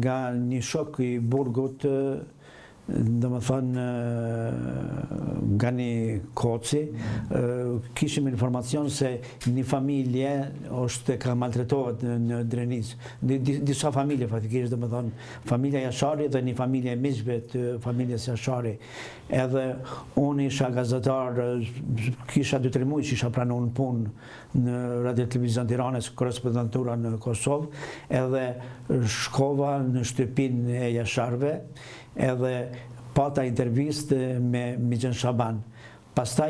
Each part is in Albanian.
nga një shok i burgut, dhe më thënë nga një koci, kishim informacion se një familje është ka maltretohet në Drenis. Disa familje faktikisht, dhe më thënë, familja Jashari dhe një familje e miqve të familjes Jashari. Edhe unë isha gazetar, kisha 2-3 muaj që isha pranu në punë në Radio Televizion Tiranës, korespondentura në Kosovë, edhe shkova në shtëpin e Jasharve, edhe pata intervist me Migjen Shaban. Pastaj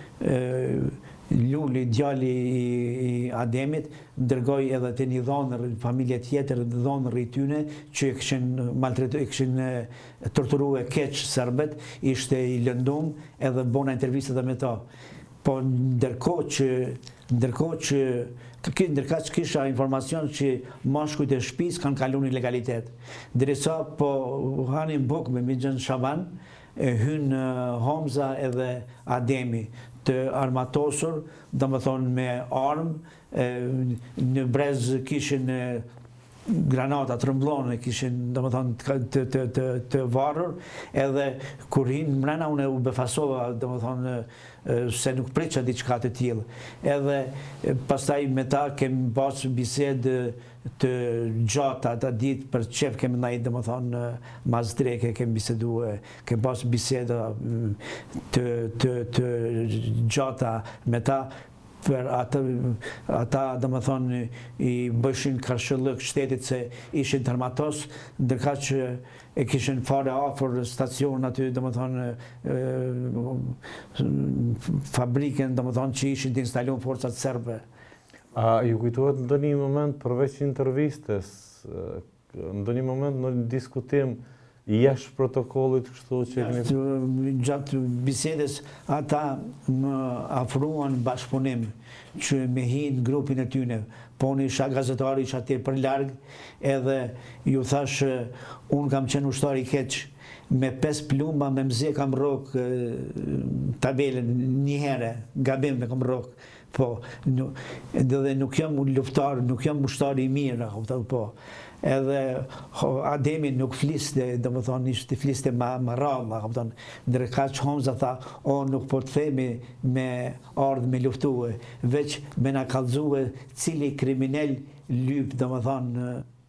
Luli, djali i Ademit, dërgoj edhe të një dhonër, familje tjetër, dhonër i tyne, që i këshin torturu e keq serbet, ishte i lëndum, edhe bona intervist edhe me ta. Po ndërkohë që kisha informacion që mashkujt e shtëpisë kanë kaluar në ilegalitet. Derisa po hanin bukë me Migjen Shaban, hyn Hamza edhe Ademi të armatosur, domethënë me armë, në brez kishin granata, trëmblone, kishin domethënë të varur, edhe kur hinë mrena unë u befasova, domethënë se nuk preqa diçka të tillë. Edhe pastaj me ta kemi pas bisedë të gjata ata ditë për çef kemi ndaj domethënë mas dreke kemi biseduar, kemi pas biseda të gjata me ta për ata domethënë i bëshin karshëllëk shtetit se ishin të armatos, ndërka që e kishin fare afër stacion aty domethënë fabrikën domethënë që ishin të instalon forcat serbe. A ju kujtohet në ndonjë moment përveç intervistes, në ndonjë moment në diskutim jashtë protokollit kështu që gjatë bisedes ata më afruan bashkëpunim që me hinë grupin e tyne, po unë isha gazetari, isha atje për larg, edhe ju thash unë kam qenë ushtar i keq, me 5 plumba me mze kam rok tabelen një herë, gabim me kam rok, po, dhe nuk jam luftar, nuk jam ushtar i mirë, po. Edhe Ademi nuk fliste, dhe më thonë, ishte fliste ma ralla, ndërka që Hamza tha, o nuk po të themi me ardhë me luftue, veç me na kalzue cili kriminel lyp, dhe më thonë,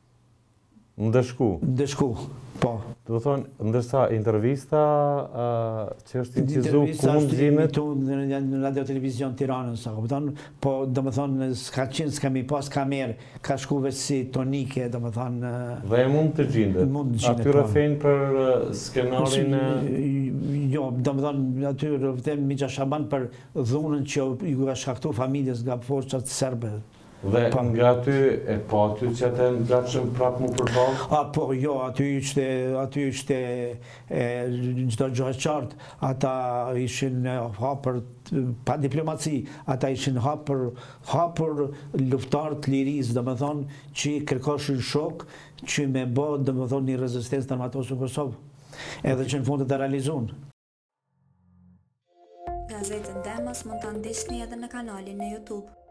Ndëshku, po. Do thonë, ndërsa intervista që është incizu kundëzimet... Intervista është në Radio Televizion Tiranës, po do më thonë, s'ka qenë, s'ka mi pas kamerë, ka shku veç si tonike, do më thonë... Dhe e mund të gjindet? Atyre fejnë për skenarin e... Jo, do më thonë, atyre vëtem Migjen Shaban për dhunën që ju ka shkaktu familjes nga forcat serbe. Dhe nga aty e po aty që atë ngatshëm prapë mu përballë? Po, jo, aty ishte çdo gjë e qartë. Ata ishin hapur pa diplomaci, ata ishin hapur luftar të lirisë, domethënë që kërkoshin shok që me bë domethënë një rezistencë të armatosur në Kosovë. Edhe që në fund të realizuan. Gazetën Demos mund ta ndiqni edhe në kanalin në YouTube.